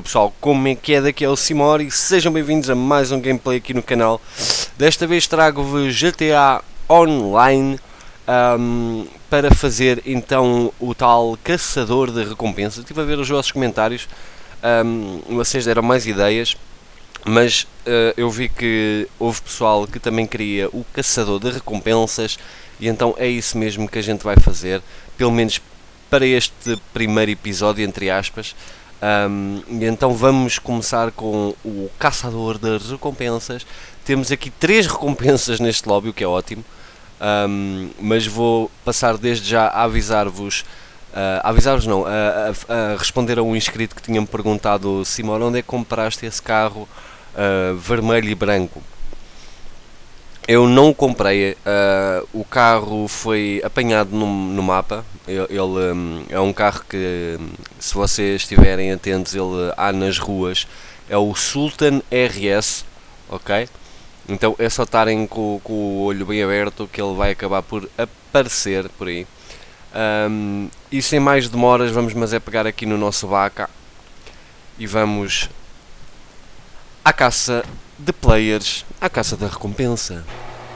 pessoal, como é que é? Daqui é o Simor e sejam bem-vindos a mais um gameplay aqui no canal. Desta vez trago-vos GTA Online para fazer então o tal caçador de recompensas. Estive a ver os vossos comentários, vocês deram mais ideias, mas eu vi que houve pessoal que também queria o caçador de recompensas e então é isso mesmo que a gente vai fazer, pelo menos para este primeiro episódio, entre aspas. E então vamos começar com o caçador de recompensas. Temos aqui 3 recompensas neste lobby, o que é ótimo, mas vou passar desde já a avisar-vos, avisar-vos não, a responder a um inscrito que tinha-me perguntado: Simão, onde é que compraste esse carro vermelho e branco? Eu não o comprei, o carro foi apanhado no mapa. Ele é um carro que, se vocês estiverem atentos, ele há nas ruas. É o Sultan RS, ok? Então é só estarem com o olho bem aberto que ele vai acabar por aparecer por aí. E sem mais demoras vamos pegar aqui no nosso vaca e vamos à caça de players, à caça da recompensa.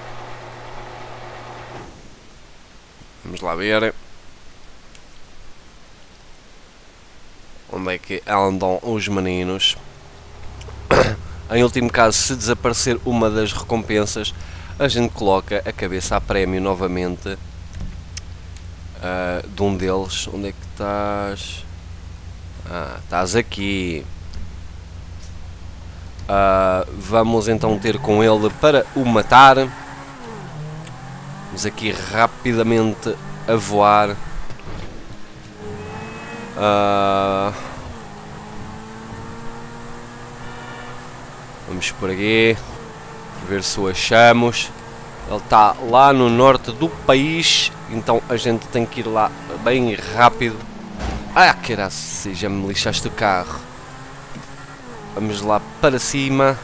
Vamos lá ver onde é que andam os meninos. Em último caso, se desaparecer uma das recompensas, a gente coloca a cabeça a prémio novamente de um deles. Onde é que estás? Estás aqui. Vamos então ter com ele para o matar. Vamos aqui rapidamente a voar. Vamos por aqui ver se o achamos. Ele está lá no norte do país, então a gente tem que ir lá bem rápido. Caralho, já me lixaste o carro. Vamos lá para cima.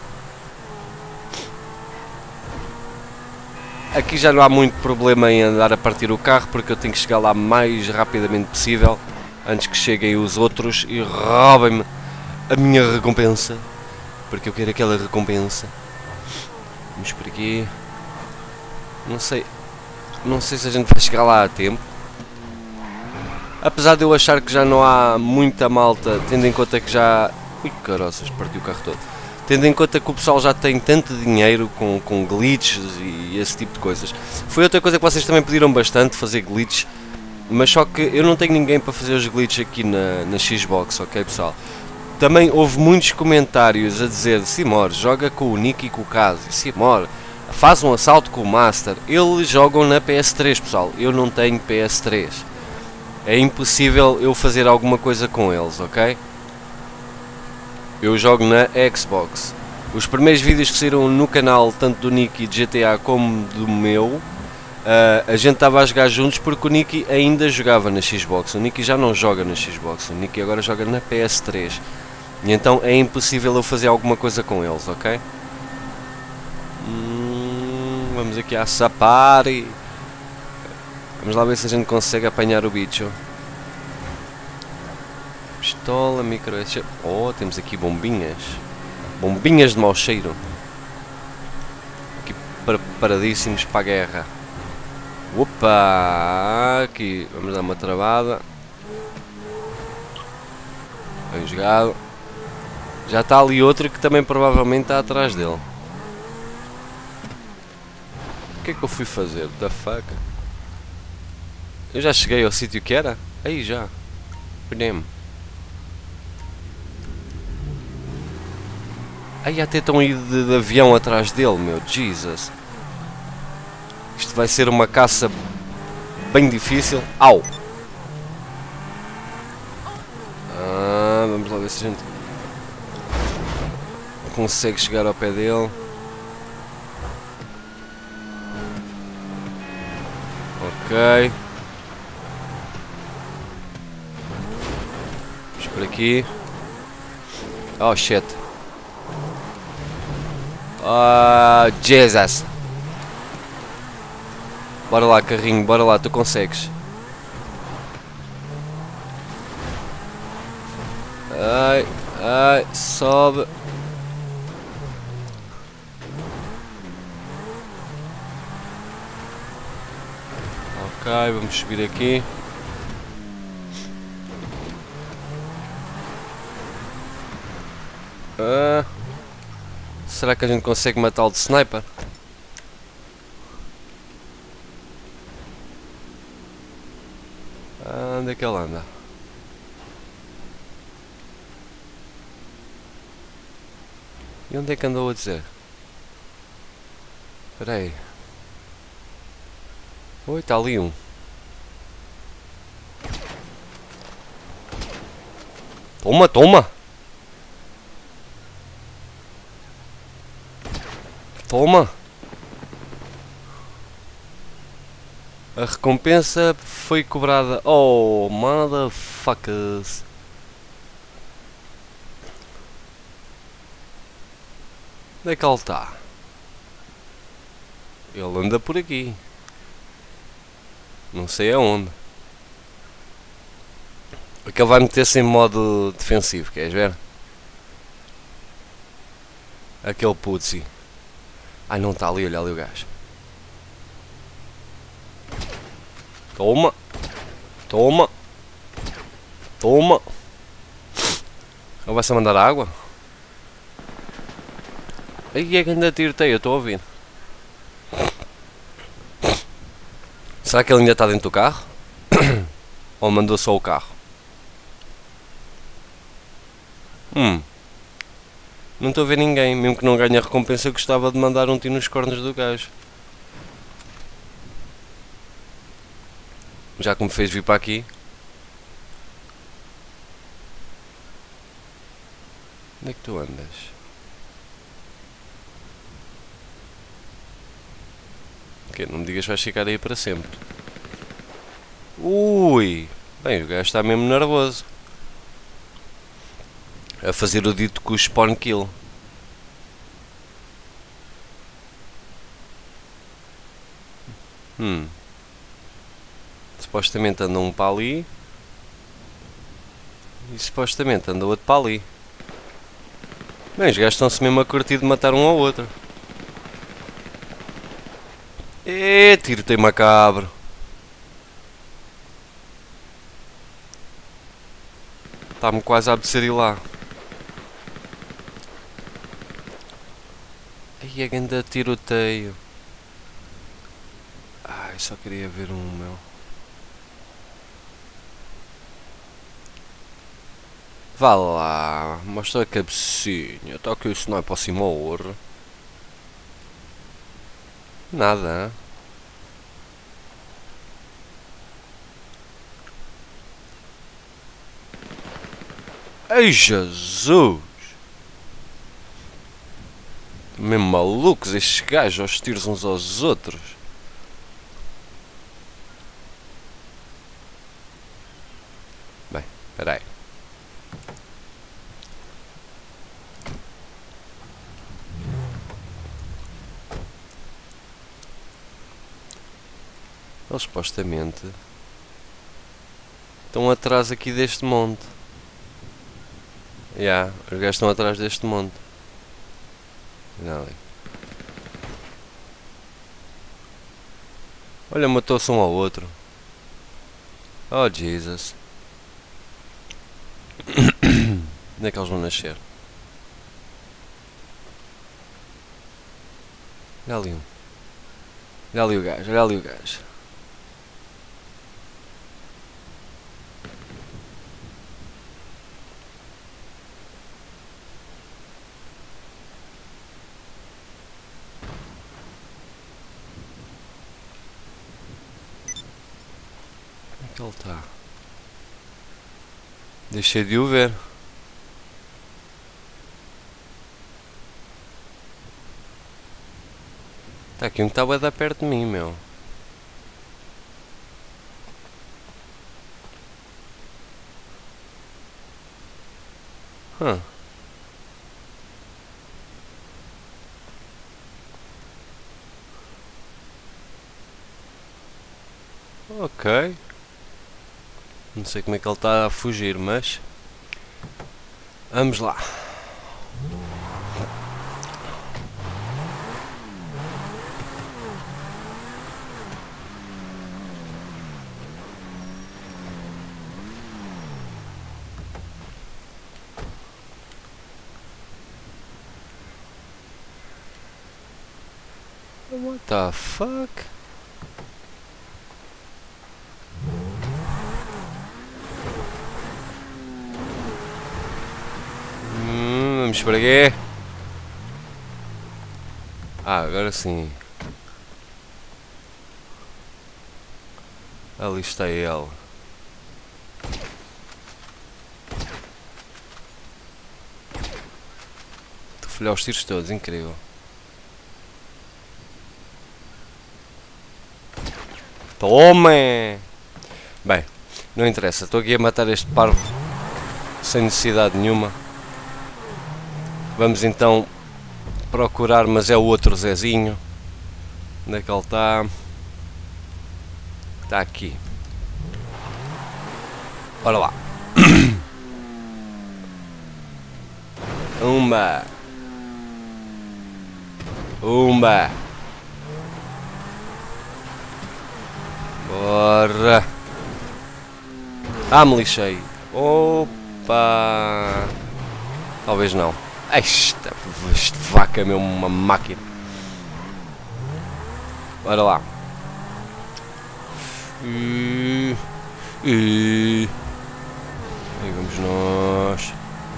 Aqui já não há muito problema em andar a partir o carro, porque eu tenho que chegar lá mais rapidamente possível, antes que cheguem os outros e roubem-me a minha recompensa, porque eu quero aquela recompensa. Vamos por aqui. Não sei se a gente vai chegar lá a tempo, apesar de eu achar que já não há muita malta, tendo em conta que já... Ui, caroças, parti o carro todo. Tendo em conta que o pessoal já tem tanto dinheiro com glitches e esse tipo de coisas. Foi outra coisa que vocês também pediram bastante, fazer glitches, mas só que eu não tenho ninguém para fazer os glitches aqui na Xbox, ok pessoal? Também houve muitos comentários a dizer: Simor, joga com o Nick e com o Kazi. Simor, faz um assalto com o Master. Eles jogam na PS3, pessoal. Eu não tenho PS3. É impossível eu fazer alguma coisa com eles, ok? Eu jogo na Xbox. Os primeiros vídeos que saíram no canal, tanto do Nicky de GTA como do meu, a gente estava a jogar juntos porque o Nicky ainda jogava na Xbox. O Nicky já não joga na Xbox, o Nicky agora joga na PS3. E então é impossível eu fazer alguma coisa com eles, ok? Vamos aqui à Sapari. Vamos lá ver se a gente consegue apanhar o bicho. Pistola, micro... Oh, temos aqui bombinhas. Bombinhas de mau cheiro. Aqui preparadíssimos para a guerra. Opa! Aqui, vamos dar uma travada. Bem jogado. Já está ali outro que também provavelmente está atrás dele. O que é que eu fui fazer? Da faca? Eu já cheguei ao sítio que era? Aí já. Perdi-me. Aí até estão aí de avião atrás dele, meu Jesus. Isto vai ser uma caça bem difícil. Au! Vamos lá ver se a gente consegue chegar ao pé dele. Ok. Vamos por aqui. Oh shit. Jesus. Bora lá, carrinho, bora lá, tu consegues. Ai. Ai, sobe. Ok, vamos subir aqui. Será que a gente consegue matá-lo de sniper? Onde é que ele anda? E onde é que andou a dizer? Espera aí. Oi, está ali um. Toma, toma! Toma! A recompensa foi cobrada. Oh, motherfuckers! Onde é que ele está? Ele anda por aqui. Não sei aonde. Aquele vai meter-se em modo defensivo, queres ver? Aquele putzi. Ai, não está ali, olha ali o gajo. Toma! Toma! Toma! Ele vai-se a mandar água? Aí é que ainda tiroteio, eu estou a ouvir. Será que ele ainda está dentro do carro? Ou mandou só o carro? Não estou a ver ninguém, mesmo que não ganhe a recompensa, eu gostava de mandar um tiro nos cornos do gajo. Já que me fez vir para aqui. Onde é que tu andas? Ok, não me digas que vais ficar aí para sempre. Ui! Bem, o gajo está mesmo nervoso. A fazer o dito com o spawn kill. Supostamente anda um para ali. E supostamente anda outro para ali. Bem, os gajos estão-se mesmo a curtir de matar um ao outro. Tiroteio macabro. Está-me quase a apetecer lá. Ai, a grande tiroteio. Ai, só queria ver um, meu. Vá lá, mostra a cabecinha. Está aqui o sniper para cima ao ouro. Nada, hein? Ei, Jesus! Mesmo malucos estes gajos aos tiros uns aos outros. Bem, espera aí. Eles supostamente estão atrás aqui deste monte. Os gajos estão atrás deste monte. Olha ali. Olha, matou-se um ao outro. Oh, Jesus. Onde é que eles vão nascer? Olha ali um. Olha ali o gajo, olha ali o gajo. Onde é que ele está? Deixei de o ver. Está aqui um que está a dar perto de mim, meu. Ok. Não sei como é que ele está a fugir, mas... Vamos lá. What the fuck? Vamos para quê? Ah, agora sim. Ali está ele. Tu falhou os tiros todos, incrível. Tome! Bem, não interessa, estou aqui a matar este parvo sem necessidade nenhuma. Vamos então procurar, mas é o outro Zezinho. Onde é que ele está? Está aqui. Bora lá. Umba. Umba. Bora. Ah, me lixei. Opa. Talvez não. Esta vaca é mesmo uma máquina. Bora lá. Aí vamos nós.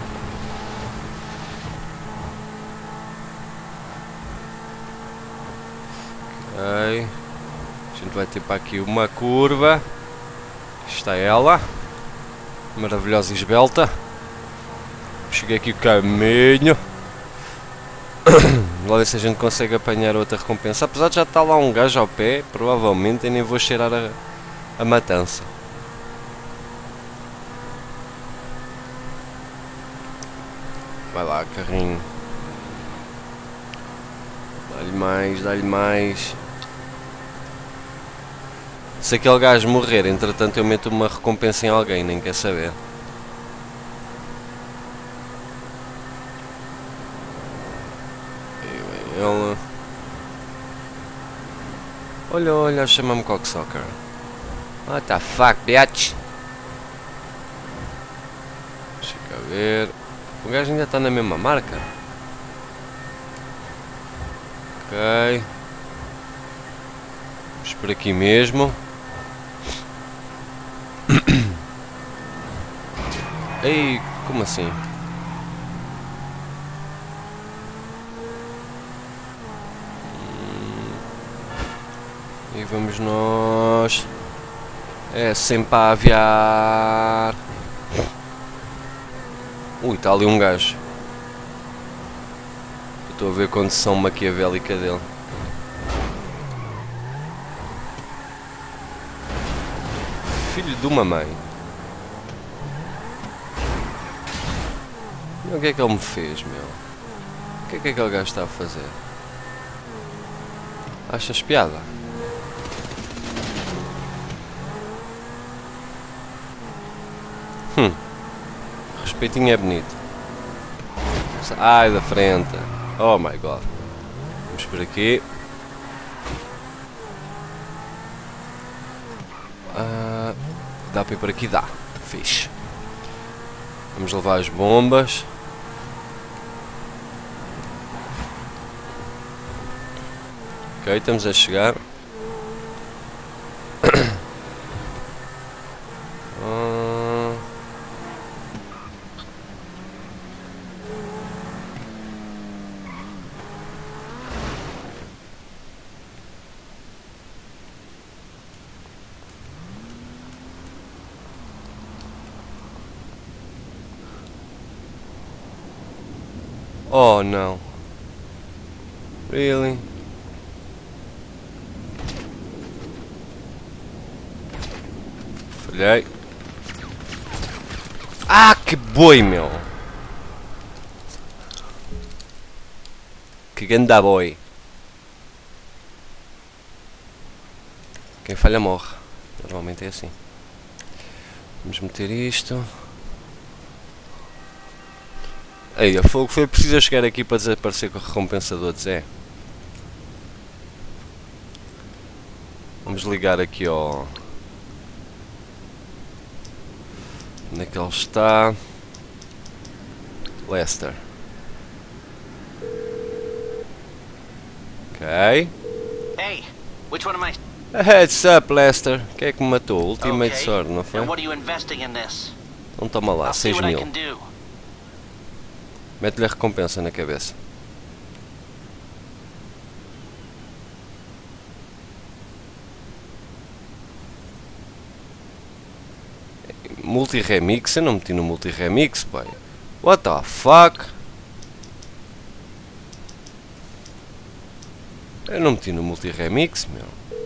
Ok. A gente vai ter para aqui uma curva. Está ela. Maravilhosa e esbelta. Cheguei aqui o caminho. Vamos ver se a gente consegue apanhar outra recompensa. Apesar de já estar lá um gajo ao pé, provavelmente eu nem vou cheirar a matança. Vai lá, carrinho. Dá-lhe mais, dá-lhe mais. Se aquele gajo morrer, entretanto eu meto uma recompensa em alguém, nem quer saber. Ele... Olha, olha, chama-me cocksucker. What the fuck, bitch? Deixa cá ver. O gajo ainda está na mesma marca. Ok. Vamos por aqui mesmo. Ei, como assim? E vamos nós. É sempre a aviar. Ui, está ali um gajo. Estou a ver a condição maquiavélica dele. Filho de uma mãe. O que é que ele me fez, meu? O que é que aquele gajo está a fazer? Achas piada? Respeitinho é bonito. Ai da frente. Oh my god. Vamos por aqui. Dá para ir por aqui? Dá. Fixe. Vamos levar as bombas. Ok, estamos a chegar. Oh não. Really? Falhei. Ah, que boi, meu! Que ganda boi! Quem falha morre. Normalmente é assim. Vamos meter isto. Ei, foi preciso eu chegar aqui para desaparecer com a recompensa do Zé. Vamos ligar aqui ao... Onde é que ele está? Lester. Ok. Hey, which one am I? Heads up, Lester. Quem é que me matou? Ultimate Okay. Sword, não foi? And what are you investing in this? Então toma lá, I'll see 6 what I mil. can do. Mete-lhe a recompensa na cabeça. Multi-remix? Eu não meti no multi-remix, pai. What the fuck? Eu não meti no multi-remix, meu.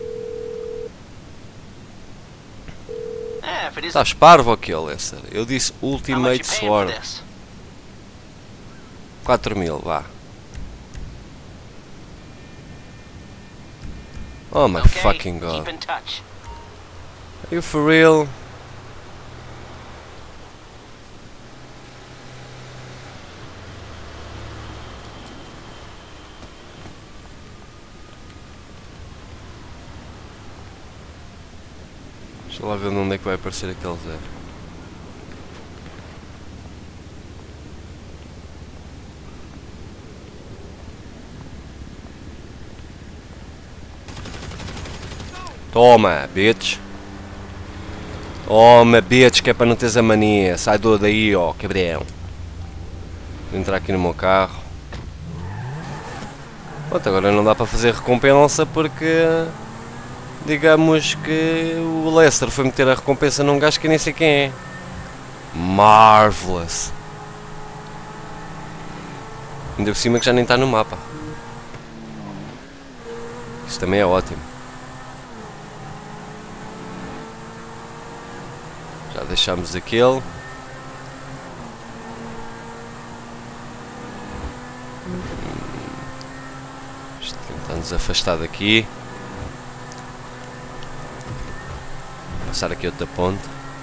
If it isn't, Estás parvo aqui, Lester? Eu disse how much Ultimate you paying for Sword. this? 4 mil, vá. Oh my Okay, fucking god. keep in touch. Are you for real? Deixa lá ver onde é que vai aparecer aquele zero. Toma, bitch. Toma, bitch, que é para não teres a mania. Sai daí, ó, cabrão. Vou entrar aqui no meu carro. Pronto, agora não dá para fazer recompensa porque... Digamos que o Lester foi meter a recompensa num gajo que nem sei quem é. Marvelous. Ainda por cima que já nem está no mapa. Isso também é ótimo. Já deixámos aquele. Tentar nos afastar daqui. Passar aqui outra ponte.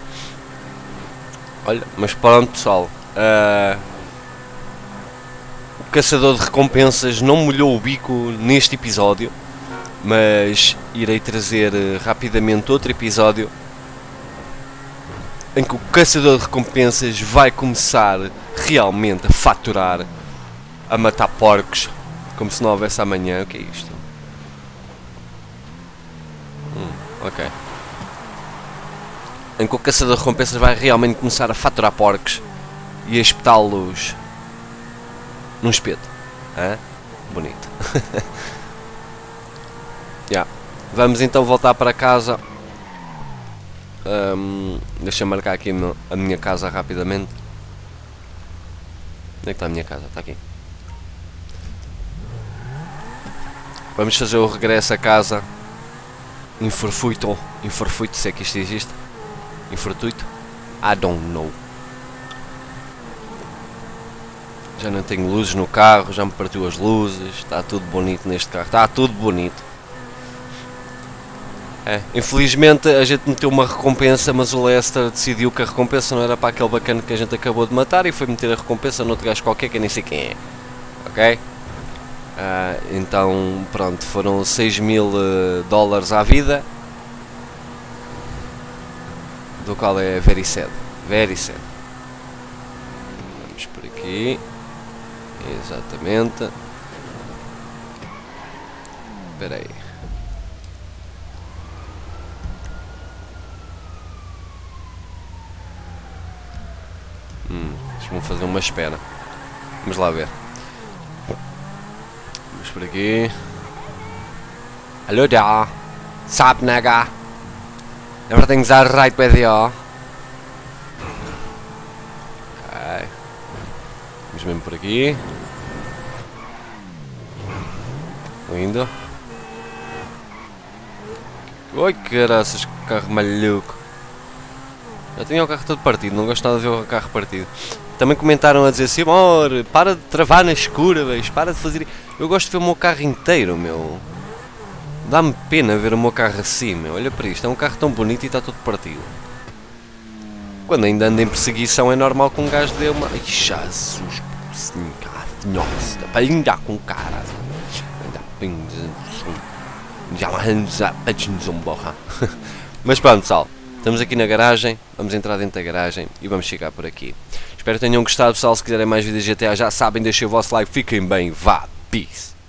Olha, mas pronto, pessoal. O caçador de recompensas não molhou o bico neste episódio, mas irei trazer rapidamente outro episódio em que o caçador de recompensas vai começar realmente a faturar, a matar porcos como se não houvesse amanhã. O que é isto? Ok. Em que o caçador de recompensas vai realmente começar a faturar porcos e a espetá-los num espeto. Hã? Bonito. Yeah. Vamos então voltar para casa. Deixa eu marcar aqui a minha casa rapidamente. Onde é que está a minha casa? Está aqui. Vamos fazer o regresso a casa. Infortuito, se é que isto existe. Infortuito? I don't know. Já não tenho luzes no carro, já me partiu as luzes. Está tudo bonito neste carro, está tudo bonito. Infelizmente a gente meteu uma recompensa, mas o Lester decidiu que a recompensa não era para aquele bacana que a gente acabou de matar e foi meter a recompensa noutro gajo qualquer que eu nem sei quem é. Ok? Então pronto, foram 6 mil dólares à vida, do qual é very sad. Very sad. Vamos por aqui. Exatamente. Espera aí. Deixa-me fazer uma espera. Vamos lá ver. Vamos por aqui. Hello there. Sup, nigga? Everything's alright with you? Ok. Vamos mesmo por aqui. Lindo. Oi, caraças, que carro maluco. Já tinha o carro todo partido, não gosto nada de ver o carro partido. Também comentaram a dizer assim, amor, para de travar nas curvas, para de fazer... Eu gosto de ver o meu carro inteiro, meu. Dá-me pena ver o meu carro assim, meu. Olha para isto, é um carro tão bonito e está todo partido. Quando ainda anda em perseguição é normal que um gajo dê uma... Ai, Jesus, sim, cara. Nossa, para ainda com cara. Mas pronto, pessoal. Estamos aqui na garagem. Vamos entrar dentro da garagem e vamos chegar por aqui. Espero que tenham gostado, pessoal. Se quiserem mais vídeos de GTA, já sabem, deixem o vosso like. Fiquem bem. Vá. Peace.